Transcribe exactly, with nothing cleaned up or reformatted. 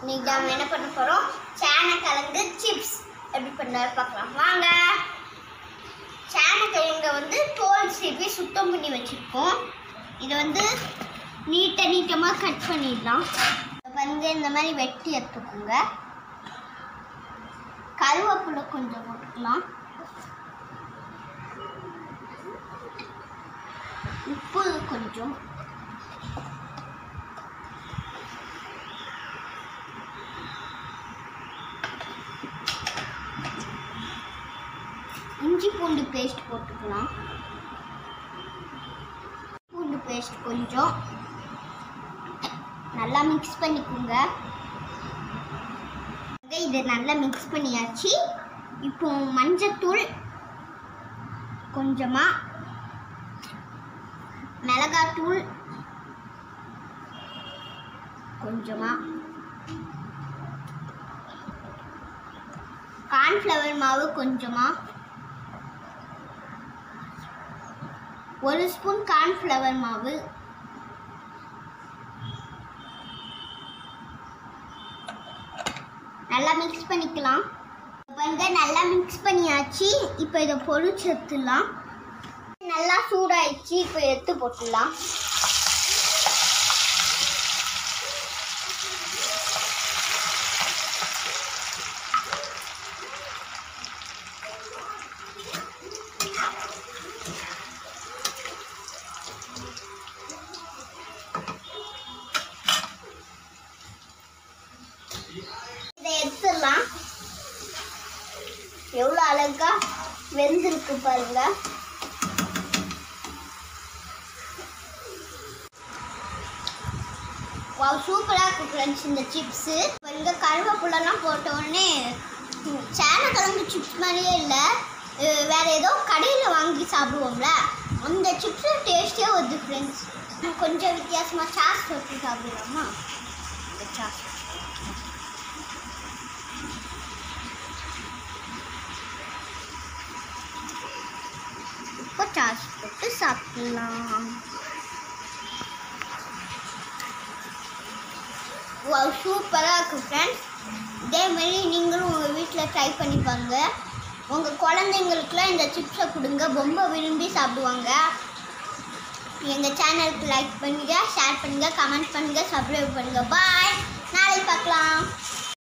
இன்னைக்கு நம்ம என்ன பண்ண போறோம்? சேனக்கிழங்கு சிப்ஸ் எப்படி பண்ணலாம்னு பார்க்கலாம் வாங்க. சேனக்கிழங்க வந்து தோல் சீவி சுத்தம் பண்ணி வச்சிருக்கோம். இதை வந்து நீட்ட நீட்டமாக கட் பண்ணிடலாம். வந்து இந்த மாதிரி வெட்டி எடுத்துக்கோங்க. கருவேப்பிலை கொஞ்சம் போட்டுக்கலாம். உப்பு கொஞ்சம், இஞ்சி பூண்டு பேஸ்ட் போட்டுக்கலாம். பூண்டு பேஸ்ட் கொஞ்சம் நல்லா மிக்ஸ் பண்ணிக்கோங்க. இதை நல்லா மிக்ஸ் பண்ணியாச்சு. இப்போ மஞ்சத்தூள் கொஞ்சமா, மிளகாத்தூள் கொஞ்சமா, கார்ன்ஃப்ளவர் மாவு கொஞ்சமா, ஒரு ஸ்பூன் கார்ன்ஃப்ளவர் மாவு, நல்லா மிக்ஸ் பண்ணிக்கலாம். வந்து நல்லா மிக்ஸ் பண்ணியாச்சு. இப்போ இதை பொரிச்சு எடுத்துடலாம். நல்லா சூடாயிடுச்சு. இப்போ எடுத்து போட்டுடலாம். இதை எடுத்துடலாம். எவ்வளோ அழகா வெந்திருக்கு பாருங்க. வாவ், சூப்பராக இருக்கு ஃப்ரெண்ட்ஸ் இந்த சிப்ஸு. இப்போ இங்கே கருவேப்பிலெல்லாம் போட்ட உடனே சேனக்கிழங்கு சிப்ஸ் மாதிரியே இல்லை, வேறு ஏதோ கடையில் வாங்கி சாப்பிடுவோம்ல அந்த சிப்ஸு டேஸ்ட்டே வருது ஃப்ரெண்ட்ஸ். கொஞ்சம் வித்தியாசமாக சாஸ் தொட்டு சாப்பிடுவோமா? இந்த சாஸ் இப்போ சாஸ் போட்டு சாப்பிடலாம். வாவ், சூப்பராக இருக்குது ஃப்ரெண்ட்ஸ். இதேமாரி நீங்களும் உங்கள் வீட்டில் ட்ரை பண்ணி பாருங்க. உங்கள் குழந்தைங்களுக்குலாம் இந்த சிப்ஸை கொடுங்க, ரொம்ப விரும்பி சாப்பிடுவாங்க. எங்கள் சேனலுக்கு லைக் பண்ணுங்கள், ஷேர் பண்ணுங்கள், கமெண்ட் பண்ணுங்கள், சப்ஸ்கிரைப் பண்ணுங்கள். பாய், நாளைக்கு பார்க்கலாம்.